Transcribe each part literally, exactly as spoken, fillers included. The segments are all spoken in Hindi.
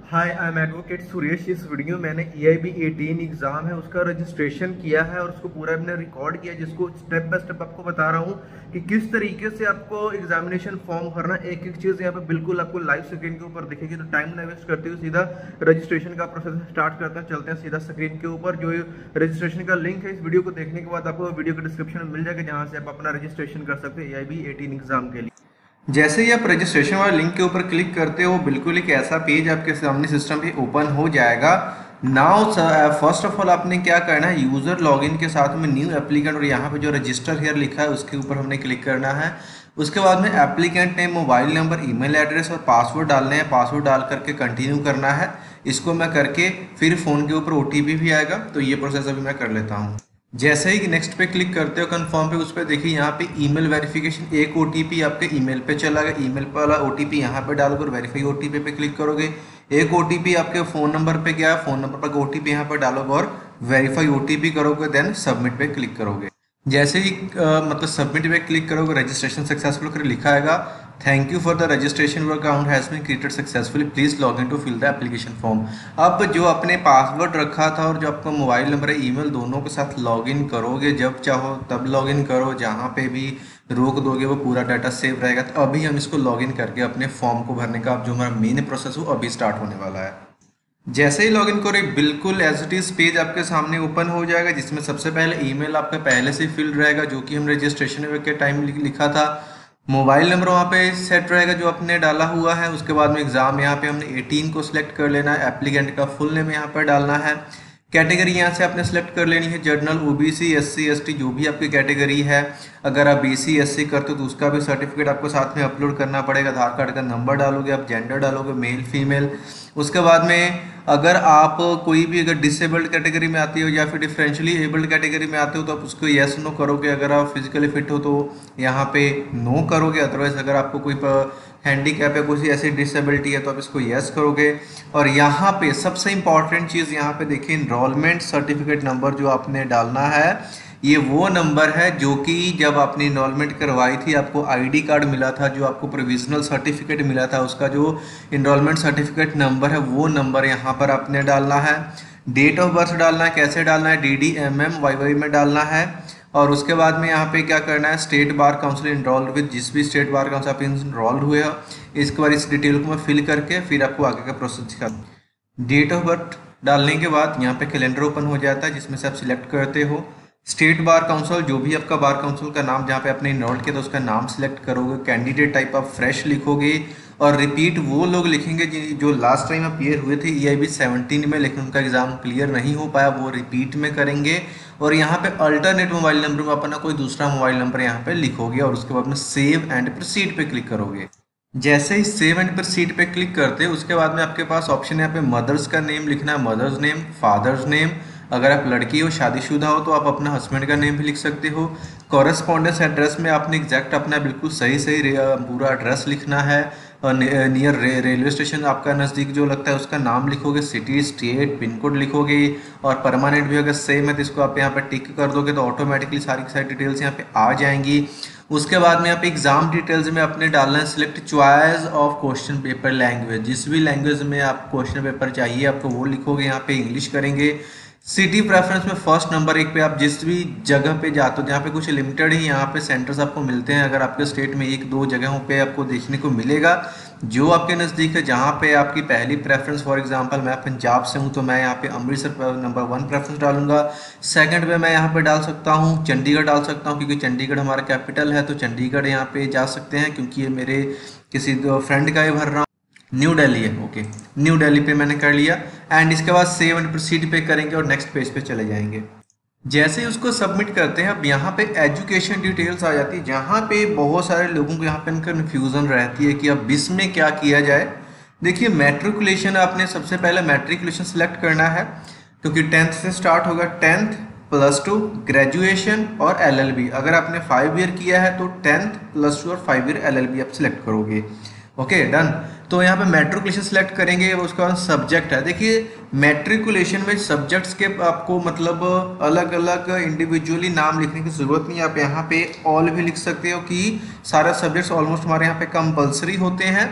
Hi, I am advocate Suresh. इस वीडियो में मैंने E I B eighteen exam है उसका रजिस्ट्रेशन किया है और उसको पूरा मैंने रिकॉर्ड किया, जिसको स्टेप बाय स्टेप आपको बता रहा हूँ कि किस तरीके से आपको एग्जामिनेशन फॉर्म भरना। एक एक चीज़ यहाँ पे बिल्कुल आपको लाइव स्क्रीन के ऊपर दिखेगी, तो टाइम ना वेस्ट करते हुए सीधा रजिस्ट्रेशन का प्रोसेस स्टार्ट करते हैं। चलते हैं सीधा स्क्रीन के ऊपर। जो रजिस्ट्रेशन का लिंक है इस वीडियो को देखने के बाद आपको वीडियो के डिस्क्रिप्शन में मिल जाएगा, जहाँ से आप अपना रजिस्ट्रेशन कर सकते हैं E I B eighteen exam के लिए। जैसे ही आप रजिस्ट्रेशन वाले लिंक के ऊपर क्लिक करते हो, बिल्कुल एक ऐसा पेज आपके सामने सिस्टम पे ओपन हो जाएगा। नाउ फर्स्ट ऑफ ऑल आपने क्या करना है, यूजर लॉगिन के साथ में न्यू एप्लीकेंट और यहाँ पे जो रजिस्टर हियर लिखा है उसके ऊपर हमने क्लिक करना है। उसके बाद में applicant name, mobile number, email address और पासवर्ड डालने हैं। पासवर्ड डाल करके कंटिन्यू करना है। इसको मैं करके फिर फ़ोन के ऊपर ओ टी पी भी आएगा, तो ये प्रोसेस अभी मैं कर लेता हूँ। जैसे ही नेक्स्ट पे क्लिक करते हो कंफर्म पे, उस पर देखिए यहाँ पे ईमेल वेरिफिकेशन, एक ओटीपी आपके ईमेल पे चला गया। ईमेल वाला ओटीपी यहाँ पे डालोगे, वेरीफाई ओटीपी पे क्लिक करोगे। एक ओटीपी आपके फ़ोन नंबर पे गया, फ़ोन नंबर पर ओटीपी यहाँ पर डालोगे और वेरीफाई ओटीपी करोगे, देन सबमिट पे क्लिक करोगे। जैसे ही आ, मतलब सबमिट पे क्लिक करोगे, रजिस्ट्रेशन सक्सेसफुल कर लिखा आएगा। Thank you for the registration, your account has been created successfully, please log in to fill the application form. अब जो अपने पासवर्ड रखा था और जो आपका मोबाइल नंबर है, ईमेल, दोनों के साथ लॉग इन करोगे। जब चाहो तब लॉग इन करो, जहाँ पे भी रोक दोगे वो पूरा डाटा सेव रहेगा। तो अभी हम इसको लॉग इन करके अपने फॉर्म को भरने का अब जो हमारा मेन प्रोसेस हो अभी स्टार्ट होने वाला है। जैसे ही लॉगिन करें, बिल्कुल एज इट इज पेज आपके सामने ओपन हो जाएगा, जिसमें सबसे पहले ईमेल आपका पहले से फिल रहेगा जो कि हम रजिस्ट्रेशन के टाइम लिखा था। मोबाइल नंबर वहाँ पे सेट रहेगा जो आपने डाला हुआ है। उसके बाद में एग्जाम यहाँ पे हमने अठारह को सिलेक्ट कर लेना है। एप्लीकेंट का फुल नेम यहाँ पर डालना है। कैटेगरी यहाँ से आपने सेलेक्ट कर लेनी है, जनरल, ओबीसी, एससी, एसटी, जो भी आपकी कैटेगरी है। अगर आप बीसी एससी करते हो तो उसका भी सर्टिफिकेट आपको साथ में अपलोड करना पड़ेगा। आधार कार्ड का नंबर डालोगे, आप जेंडर डालोगे, मेल फीमेल। उसके बाद में अगर आप कोई भी अगर डिसेबल्ड कैटेगरी में आती हो या फिर डिफरेंशियली एबल्ड कैटेगरी में आते हो तो आप उसको येस नो करोगे। अगर आप फिजिकली फिट हो तो यहाँ पे नो करोगे। अदरवाइज अगर आपको कोई हैंडीकैप है, कोई ऐसी डिसेबिलिटी है तो आप इसको यस करोगे। और यहाँ पे सबसे इंपॉर्टेंट चीज़ यहाँ पे देखिए, इनरोलमेंट सर्टिफिकेट नंबर जो आपने डालना है, ये वो नंबर है जो कि जब आपने इनरोलमेंट करवाई थी आपको आईडी कार्ड मिला था, जो आपको प्रोविजनल सर्टिफिकेट मिला था, उसका जो इनरोलमेंट सर्टिफिकेट नंबर है वो नंबर यहाँ पर आपने डालना है। डेट ऑफ बर्थ डालना है। कैसे डालना है, D D M M Y Y में डालना है। और उसके बाद में यहाँ पे क्या करना है, state bar council enrolled with, जिस भी स्टेट बार काउंसिल आप इनरोल्ड हुए हो, इसके बाद इस डिटेल को मैं फिल करके फिर आपको आगे का प्रोसेस दिखा दूँ। डेट ऑफ बर्थ डालने के बाद यहाँ पे कैलेंडर ओपन हो जाता है, जिसमें से आप सिलेक्ट करते हो स्टेट बार काउंसिल, जो भी आपका बार काउंसिल का नाम जहाँ पे आपने इनरोल्ड किया तो उसका नाम सिलेक्ट करोगे। कैंडिडेट टाइप आप फ्रेश लिखोगे और रिपीट वो लोग लिखेंगे जो लास्ट टाइम अपीयर हुए थे ई आई बी सेवनटीन में, लेकिन उनका एग्जाम क्लियर नहीं हो पाया, वो रिपीट में करेंगे। और यहाँ पे अल्टरनेट मोबाइल नंबर में अपना कोई दूसरा मोबाइल नंबर यहाँ पे लिखोगे और उसके बाद में सेव एंड प्रोसीड पे क्लिक करोगे। जैसे ही सेव एंड प्रोसीड पे क्लिक करते हैं उसके बाद में आपके पास ऑप्शन है यहाँ पे मदर्स का नेम लिखना है, मदर्स नेम, फादर्स नेम। अगर आप लड़की हो, शादीशुदा हो तो आप अपना हस्बैंड का नेम भी लिख सकते हो। कॉरेस्पॉन्डेंस एड्रेस में आपने एग्जैक्ट अपना बिल्कुल सही सही पूरा एड्रेस लिखना है। नियर रे, रेलवे स्टेशन आपका नज़दीक जो लगता है उसका नाम लिखोगे, सिटी, स्टेट, पिन कोड लिखोगे। और परमानेंट भी अगर सेम है तो इसको आप यहाँ पे टिक कर दोगे तो ऑटोमेटिकली सारी की सारी डिटेल्स यहाँ पे आ जाएंगी। उसके बाद में यहाँ पे एग्जाम डिटेल्स में अपने डालना है select choice of question paper language, जिस भी लैंग्वेज में आप क्वेश्चन पेपर चाहिए आपको वो लिखोगे। यहाँ पे इंग्लिश करेंगे। सिटी प्रेफरेंस में फर्स्ट नंबर एक पे आप जिस भी जगह पे जाते हो, जहाँ पे कुछ लिमिटेड ही यहाँ पे सेंटर्स आपको मिलते हैं, अगर आपके स्टेट में एक दो जगहों पे आपको देखने को मिलेगा जो आपके नज़दीक है, जहाँ पे आपकी पहली प्रेफरेंस, फॉर एग्जांपल मैं पंजाब से हूँ तो मैं यहाँ पे अमृतसर नंबर वन प्रेफरेंस डालूंगा। सेकंड पे मैं यहाँ पे डाल सकता हूँ चंडीगढ़ डाल सकता हूँ, क्योंकि चंडीगढ़ हमारा कैपिटल है, तो चंडीगढ़ यहाँ पे जा सकते हैं क्योंकि ये मेरे किसी फ्रेंड का ही भर रहा हूँ। न्यू दिल्ली है, ओके, न्यू दिल्ली पे मैंने कर लिया। एंड इसके बाद सेव एंड प्रोसीड पे करेंगे और नेक्स्ट पेज पे चले जाएंगे। जैसे ही उसको सबमिट करते हैं अब यहाँ पे एजुकेशन डिटेल्स आ जाती है, जहाँ पे बहुत सारे लोगों को यहाँ पे कन्फ्यूज़न रहती है कि अब इसमें क्या किया जाए। देखिए, मैट्रिकुलेशन आपने सबसे पहले मैट्रिकुलेशन सिलेक्ट करना है क्योंकि टेंथ से स्टार्ट होगा। टेंथ, प्लस टू, ग्रेजुएशन और एल एल बी। अगर आपने फाइव ईयर किया है तो टेंथ, प्लस टू और five year L L B आप सिलेक्ट करोगे। Okay, done. तो यहाँ पे मैट्रिकुलेशन सिलेक्ट करेंगे। उसका सब्जेक्ट है, देखिए मैट्रिकुलेशन में सब्जेक्ट्स के आपको मतलब अलग अलग इंडिविजुअली नाम लिखने की ज़रूरत नहीं है। आप यहाँ पे ऑल भी लिख सकते हो कि सारे सब्जेक्ट्स ऑलमोस्ट हमारे यहाँ पे कंपलसरी होते हैं।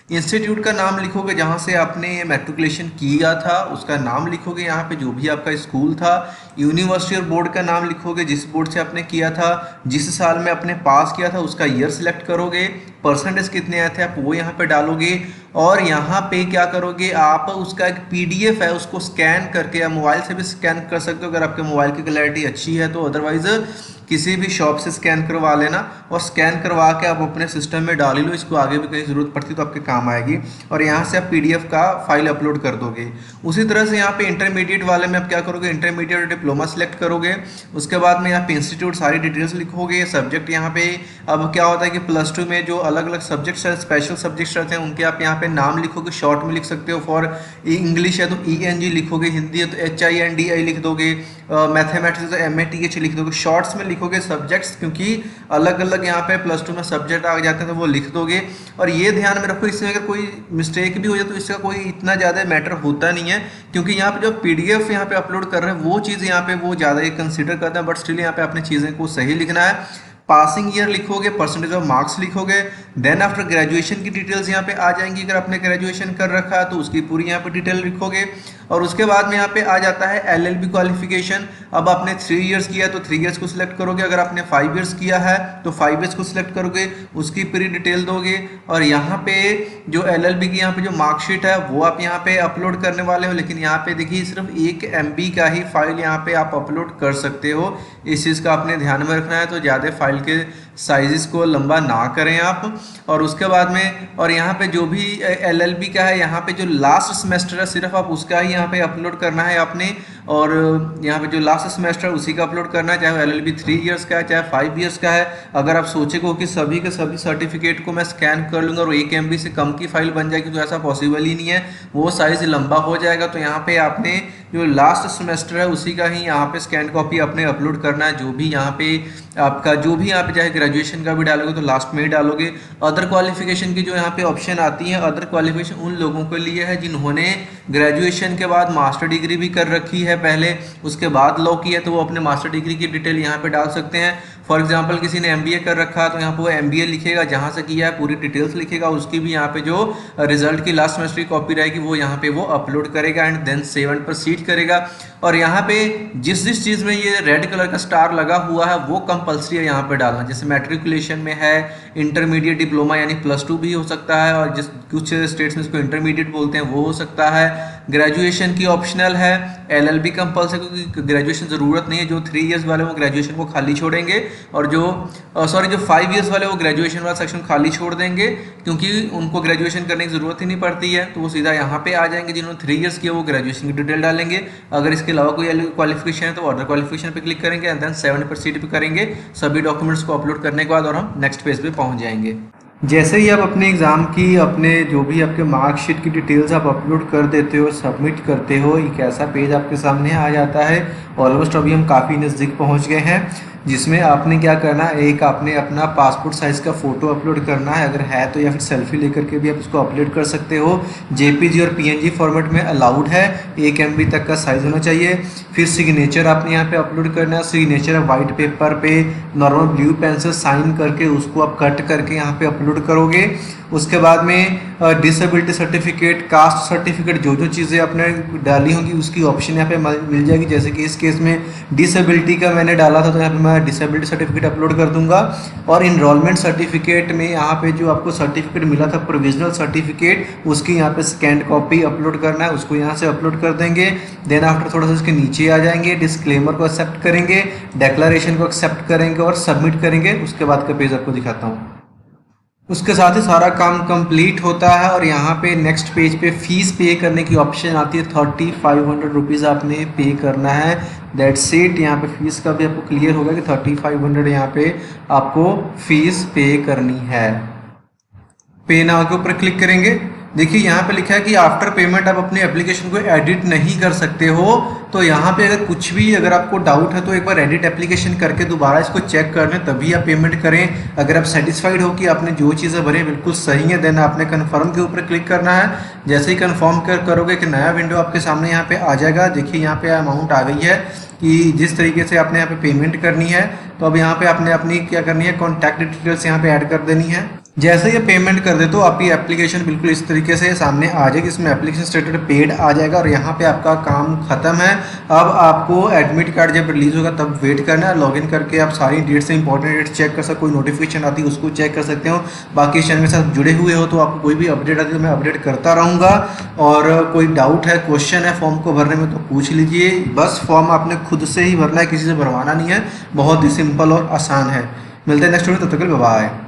इंस्टीट्यूट का नाम लिखोगे जहाँ से आपने मैट्रिकुलेशन किया था, उसका नाम लिखोगे यहाँ पे जो भी आपका स्कूल था। यूनिवर्सिटी और बोर्ड का नाम लिखोगे जिस बोर्ड से आपने किया था, जिस साल में आपने पास किया था उसका ईयर सिलेक्ट करोगे, परसेंटेज कितने आए थे आप वो यहाँ पे डालोगे। और यहाँ पे क्या करोगे आप, उसका एक पीडीएफ है उसको स्कैन करके, या मोबाइल से भी स्कैन कर सकते हो अगर आपके मोबाइल की क्लैरिटी अच्छी है तो, अदरवाइज किसी भी शॉप से स्कैन करवा लेना और स्कैन करवा के आप अपने सिस्टम में डाल ही लो, इसको आगे भी कहीं ज़रूरत पड़ती तो आपके काम आएगी। और यहाँ से आप पीडीएफ का फाइल अपलोड कर दोगे। उसी तरह से यहाँ पे इंटरमीडिएट वाले में आप क्या करोगे, इंटरमीडिएट और डिप्लोमा सेलेक्ट करोगे। उसके बाद में यहाँ पे इंस्टीट्यूट सारी डिटेल्स लिखोगे, सब्जेक्ट यहाँ पे। अब क्या होता है कि प्लस टू में जो अलग अलग सब्जेक्ट्स है, स्पेशल सब्जेक्ट्स रहते हैं, उनके आप यहाँ पे नाम लिखोगे, शॉर्ट में लिख सकते हो। फॉर इंग्लिश है तो ई एन जी लिखोगे, हिंदी है तो H I N D I लिख दोगे, मैथमेटिक्स तो एम ए टी एच लिख दोगे। शॉर्ट्स में लिखोगे सब्जेक्ट्स, क्योंकि अलग अलग यहाँ पे प्लस टू में सब्जेक्ट आ जाते हैं तो वो लिख दोगे। और ये ध्यान में रखो, इसमें अगर कोई मिस्टेक भी हो जाए तो इसका कोई इतना ज़्यादा मैटर होता नहीं है, क्योंकि यहाँ पे जो पीडीएफ यहाँ पे अपलोड कर रहे हैं वो चीज़ यहाँ पे वो ज़्यादा ही कंसिडर करते हैं। बट स्टिल यहाँ पे अपनी चीज़ें को सही लिखना है। पासिंग ईयर लिखोगे, परसेंटेज ऑफ मार्क्स लिखोगे। देन आफ्टर ग्रेजुएशन की डिटेल्स यहाँ पे आ जाएंगी। अगर आपने ग्रेजुएशन कर रखा है तो उसकी पूरी यहाँ पे डिटेल लिखोगे। और उसके बाद में यहाँ पे आ जाता है एलएलबी क्वालिफिकेशन। अब आपने थ्री इयर्स किया तो थ्री इयर्स को सिलेक्ट करोगे, अगर आपने फाइव इयर्स किया है तो फाइव इयर्स को सिलेक्ट करोगे, उसकी पूरी डिटेल दोगे। और यहाँ पे जो एलएलबी की यहाँ पे जो मार्कशीट है वो आप यहाँ पे अपलोड करने वाले हो, लेकिन यहाँ पे देखिए सिर्फ एक एम बी का ही फाइल यहाँ पे आप अपलोड कर सकते हो। इस चीज़ का आपने ध्यान में रखना है, तो ज़्यादा फाइल के साइजेस को लंबा ना करें आप। और उसके बाद में और यहाँ पे जो भी एलएलबी का है, यहाँ पे जो लास्ट सेमेस्टर है सिर्फ आप उसका ही यहाँ पे अपलोड करना है आपने। और यहाँ पे जो लास्ट सेमेस्टर उसी का अपलोड करना है, चाहे एलएलबी थ्री इयर्स का है चाहे फाइव इयर्स का है। अगर आप सोचेगो कि सभी के सभी सर्टिफिकेट को मैं स्कैन कर लूँगा और एक एम बी से कम की फाइल बन जाएगी, तो ऐसा पॉसिबल ही नहीं है, वो साइज लंबा हो जाएगा। तो यहाँ पे आपने जो लास्ट सेमेस्टर है उसी का ही यहाँ पे स्कैन कॉपी अपने अपलोड करना है। जो भी यहाँ पे आपका जो भी यहाँ पे चाहे ग्रेजुएशन का भी डालोगे तो लास्ट में ही डालोगे। अदर क्वालिफिकेशन की जो यहाँ पे ऑप्शन आती है, अदर क्वालिफिकेशन उन लोगों के लिए है जिन्होंने ग्रेजुएशन के बाद मास्टर डिग्री भी कर रखी है पहले, उसके बाद लॉ की है, तो वो अपने मास्टर डिग्री की डिटेल यहाँ पे डाल सकते हैं। फॉर एग्जांपल किसी ने एमबीए कर रखा है तो यहाँ पे वो एमबीए लिखेगा, जहाँ से किया है पूरी डिटेल्स लिखेगा, उसकी भी यहाँ पे जो रिजल्ट की लास्ट सेमेस्टर की कॉपी रहेगी वो यहाँ पे वो अपलोड करेगा and then save and proceed करेगा। और यहाँ पे जिस जिस चीज़ में ये रेड कलर का स्टार लगा हुआ है वो कंपलसरी है यहाँ पे डालना। जैसे मैट्रिकुलेशन में है, इंटरमीडिएट डिप्लोमा यानी प्लस टू भी हो सकता है, और जिस कुछ स्टेट्स में इसको इंटरमीडिएट बोलते हैं वो हो सकता है। ग्रेजुएशन की ऑप्शनल है, एलएलबी कंपल्सरी, क्योंकि ग्रेजुएशन ज़रूरत नहीं है। जो थ्री इयर्स वाले वो ग्रेजुएशन को खाली छोड़ेंगे, और जो सॉरी जो फाइव इयर्स वाले वो ग्रेजुएशन वाला सेक्शन खाली छोड़ देंगे, क्योंकि उनको ग्रेजुएशन करने की ज़रूरत ही नहीं पड़ती है, तो वो सीधा यहाँ पे आ जाएंगे। जिन्होंने थ्री इयर्स किया वो ग्रेजुएशन की डिटेल डालेंगे। अगर इसके अलावा कोई क्वालिफिकेशन है तो अदर क्वालिफिकेशन पे क्लिक करेंगे एंड देन सेवन प्रोसीड पे करेंगे। सभी डॉक्यूमेंट्स को अपलोड करने के बाद और हम नेक्स्ट पेज पे पहुंच जाएंगे। जैसे ही आप अपने एग्ज़ाम की अपने जो भी आपके मार्कशीट की डिटेल्स आप अपलोड कर देते हो, सबमिट करते हो, एक ऐसा पेज आपके सामने आ जाता है। ऑलमोस्ट अभी हम काफ़ी नज़दीक पहुंच गए हैं, जिसमें आपने क्या करना है, एक आपने अपना पासपोर्ट साइज़ का फ़ोटो अपलोड करना है, अगर है तो, या फिर सेल्फी लेकर के भी आप उसको अपलोड कर सकते हो। जेपीजी और पीएनजी फॉर्मेट में अलाउड है, एक एमबी तक का साइज़ होना चाहिए। फिर सिग्नेचर आपने यहाँ पे अपलोड करना है। सिग्नेचर वाइट पेपर पे नॉर्मल ब्लू पेन से साइन करके उसको आप कट करके यहाँ पे अपलोड करोगे। उसके बाद में डिसेबिलिटी सर्टिफिकेट, कास्ट सर्टिफिकेट, जो जो चीज़ें आपने डाली होंगी उसकी ऑप्शन यहाँ पे मिल जाएगी। जैसे कि इस केस में डिसेबिलिटी का मैंने डाला था तो यहाँ पे मैं डिसेबिलिटी सर्टिफिकेट अपलोड कर दूंगा। और इनरोलमेंट सर्टिफिकेट में यहाँ पे जो आपको सर्टिफिकेट मिला था प्रोविजनल सर्टिफिकेट, उसकी यहाँ पे स्कैन कॉपी अपलोड करना है, उसको यहाँ से अपलोड कर देंगे। देन आफ्टर थोड़ा सा इसके नीचे आ जाएंगे, डिस्क्लेमर को एक्सेप्ट करेंगे, डिक्लेरेशन को एक्सेप्ट करेंगे और सबमिट करेंगे। उसके बाद का पेज आपको दिखाता हूँ। उसके साथ ही सारा काम कंप्लीट होता है और यहाँ पे नेक्स्ट पेज पे फीस पे करने की ऑप्शन आती है। थर्टी फाइव हंड्रेड रुपीज़ आपने पे करना है, दैट्स इट। यहाँ पे फीस का भी आपको क्लियर होगा कि थर्टी फाइव हंड्रेड यहाँ पे आपको फीस पे करनी है। पे नाउ के ऊपर क्लिक करेंगे। देखिए यहाँ पे लिखा है कि आफ्टर पेमेंट आप अपने एप्लीकेशन को एडिट नहीं कर सकते हो। तो यहाँ पे अगर कुछ भी अगर आपको डाउट है तो एक बार एडिट एप्लीकेशन करके दोबारा इसको चेक कर लें, तभी आप पेमेंट करें। अगर आप सेटिस्फाइड हो कि आपने जो चीज़ें भरी बिल्कुल सही है, देन आपने कन्फर्म के ऊपर क्लिक करना है। जैसे ही कन्फर्म कर करोगे एक नया विंडो आपके सामने यहाँ पे आ जाएगा। देखिए यहाँ पे अमाउंट आ गई है कि जिस तरीके से आपने यहाँ पे पेमेंट करनी है। तो अब यहाँ पे आपने अपनी क्या करनी है, कॉन्टैक्ट डिटेल्स यहाँ पे ऐड कर देनी है। जैसे ये पेमेंट कर दे तो आपकी एप्लीकेशन बिल्कुल इस तरीके से सामने आ जाएगी, इसमें एप्लीकेशन स्टेटस पेड आ जाएगा और यहाँ पे आपका काम खत्म है। अब आपको एडमिट कार्ड जब रिलीज होगा तब वेट करना है, लॉगिन करके आप सारी डेट्स से इंपॉर्टेंट डेट्स चेक कर सकते, कोई नोटिफिकेशन आती है उसको चेक कर सकते हो। बाकी इस चैनल के साथ जुड़े हुए हो तो आपको कोई भी अपडेट आती है तो मैं अपडेट करता रहूँगा। और कोई डाउट है, क्वेश्चन है फॉर्म को भरने में तो पूछ लीजिए। बस फॉर्म आपने खुद से ही भरना है, किसी से भरवाना नहीं है, बहुत ही सिंपल और आसान है। मिलते हैं नेक्स्ट वीडियो, तब तक के लिए बाय बाय।